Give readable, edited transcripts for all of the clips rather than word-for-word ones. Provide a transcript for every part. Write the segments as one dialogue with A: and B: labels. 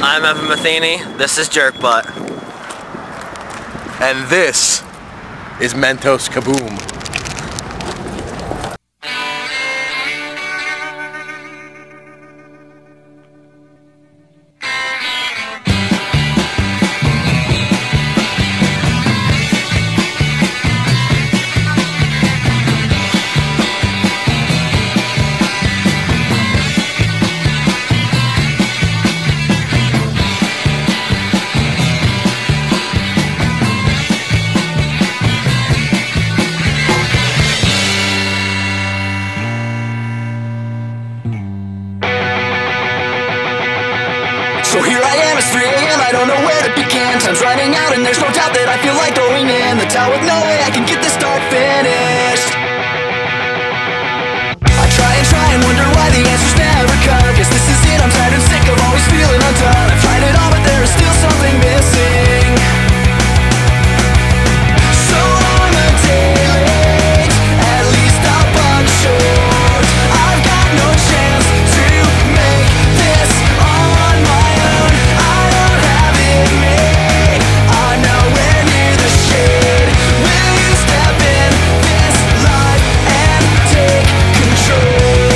A: I'm Evan Matheny. This is Jerkbutt.
B: And this is Mentos Kaboom.
C: So here I am, it's 3 AM, I don't know where to begin. Time's running out and there's no doubt that I feel like going in the towel with no way I can get this start finished. I try and wonder why the answers never come. Guess this is it, I'm tired and sick of always feeling undone. I've tried it all but there is still something missing. So on a day late, at least I'll buck short. I've got no chance to make this on my own. I don't have it made, I'm nowhere near the shade. Will you step in this life and take control?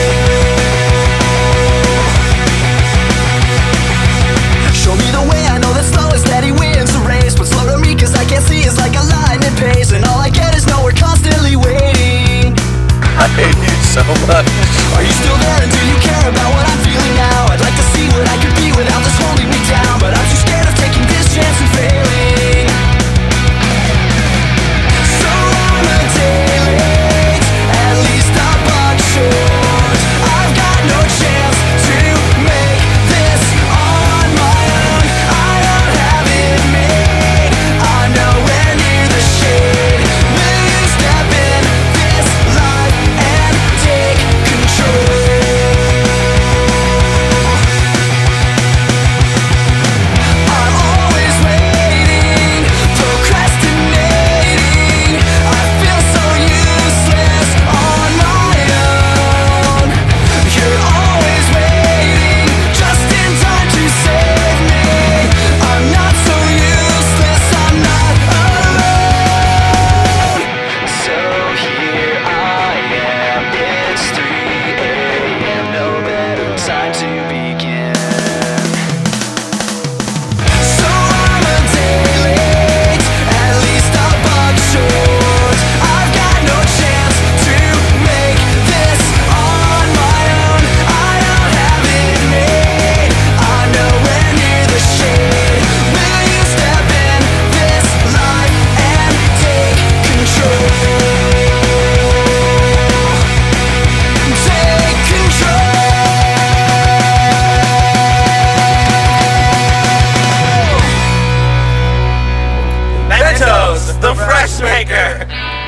C: Show me the way, I know that slow and steady wins the race. But slow to me cause I can't see is like a lightning pace. And all I get is no, we're constantly waiting.
B: I hate you so much.
C: Are you still there and do you care about what I'm feeling now? I'd like to see what I could be without this holding me down. But I'm too scared of taking this chance and failing. So I'm a day late, at least I'll buck short. I've got no chance to make this on my own. I don't have it made, I'm nowhere near the shade. Will you step in this life and take control? I'm always waiting, procrastinating. I feel so useless on my own. You're always waiting, just in time to save me. I'm not so useless, I'm not alone. So here I am, it's 3 AM, no better time to begin. So I'm a day late, at least I'll buck short. I've got no chance to make this on my own. I don't have it made, I'm nowhere near the shade. Will you step in this life and take control? Take control.
A: Mentos, the Fresh Maker.